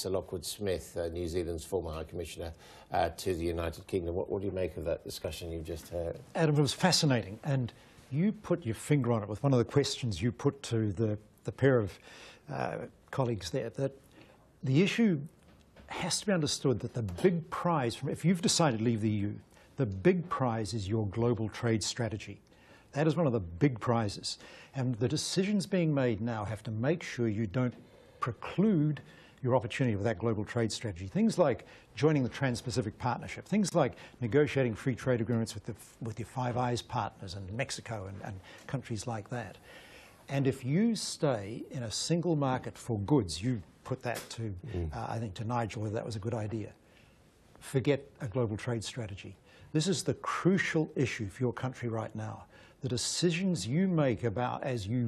Sir Lockwood Smith, New Zealand's former High Commissioner to the United Kingdom. What do you make of that discussion you've just heard? Adam, it was fascinating, and you put your finger on it with one of the questions you put to the pair of colleagues there, that the issue has to be understood that the big prize, if you've decided to leave the EU, the big prize is your global trade strategy. That is one of the big prizes. And the decisions being made now have to make sure you don't preclude your opportunity with that global trade strategy. Things like joining the Trans-Pacific Partnership, things like negotiating free trade agreements with your Five Eyes partners and Mexico and countries like that. And if you stay in a single market for goods, you put that to, I think, to Nigel, whether that was a good idea. Forget a global trade strategy. This is the crucial issue for your country right now. The decisions you make about as you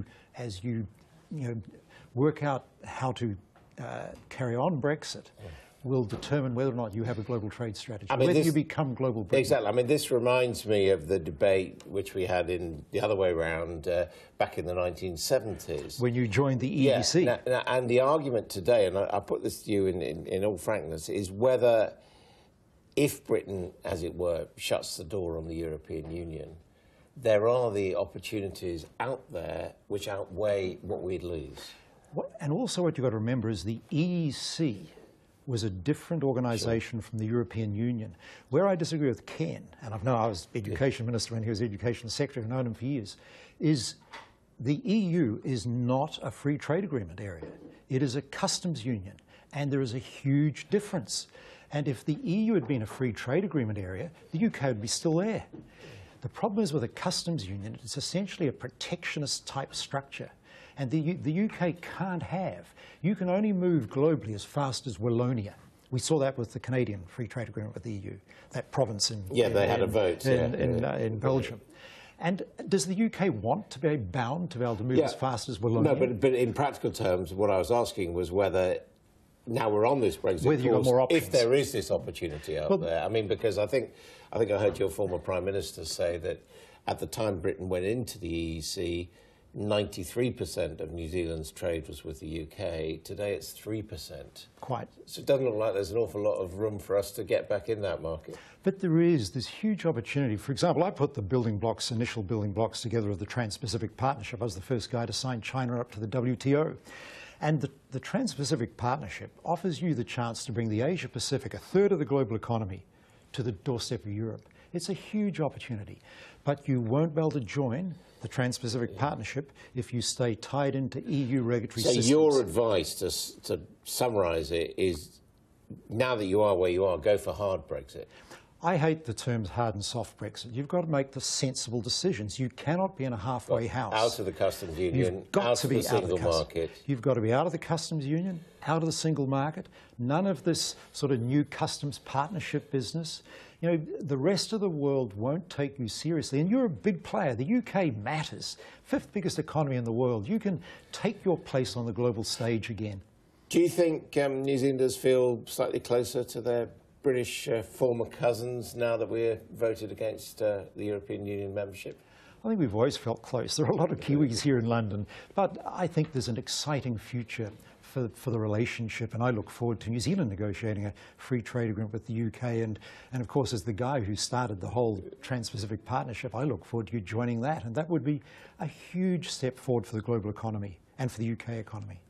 work out how to carry on Brexit will determine whether or not you have a global trade strategy, whether you become global Britain. Exactly. I mean, this reminds me of the debate which we had in the other way around back in the 1970s. When you joined the EEC. Yeah, and the argument today, and I put this to you in all frankness, is whether if Britain, as it were, shuts the door on the European Union, there are the opportunities out there which outweigh what we'd lose. And also what you've got to remember is the EEC was a different organisation from the European Union. Where I disagree with Ken, and I know I was Education Minister when he was Education Secretary, I've known him for years, is the EU is not a free trade agreement area. It is a customs union, and there is a huge difference. And if the EU had been a free trade agreement area, the UK would be still there. The problem is with a customs union, it's essentially a protectionist type structure. And the UK can't have. You can only move globally as fast as Wallonia. We saw that with the Canadian free trade agreement with the EU, that province in they had a vote in Belgium. And does the UK want to be bound to be able to move as fast as Wallonia? No, but in practical terms, what I was asking was whether, now we're on this Brexit whether you've got more options. If there is this opportunity out there. I mean, because I think I heard your former Prime Minister say that at the time Britain went into the EEC, 93% of New Zealand's trade was with the UK. Today it's 3%. Quite. So it doesn't look like there's an awful lot of room for us to get back in that market. But there is this huge opportunity. For example, I put the initial building blocks together of the Trans-Pacific Partnership. I was the first guy to sign China up to the WTO. And the Trans-Pacific Partnership offers you the chance to bring the Asia-Pacific, a third of the global economy, to the doorstep of Europe. It's a huge opportunity. But you won't be able to join the Trans-Pacific Partnership if you stay tied into EU regulatory systems. So your advice, to summarise it, is now that you are where you are, go for hard Brexit. I hate the terms hard and soft Brexit. You've got to make the sensible decisions. You cannot be in a halfway house. Out of the customs union, You've got out to of be the single market. You've got to be out of the customs union, out of the single market. None of this sort of new customs partnership business. You know, the rest of the world won't take you seriously. And you're a big player. The UK matters. Fifth biggest economy in the world. You can take your place on the global stage again. Do you think New Zealanders feel slightly closer to their British former cousins now that we're voted against the European Union membership? I think we've always felt close. There are a lot of Kiwis here in London, but I think there's an exciting future for the relationship, and I look forward to New Zealand negotiating a free trade agreement with the UK, and of course, as the guy who started the whole Trans-Pacific Partnership, I look forward to you joining that, and that would be a huge step forward for the global economy and for the UK economy.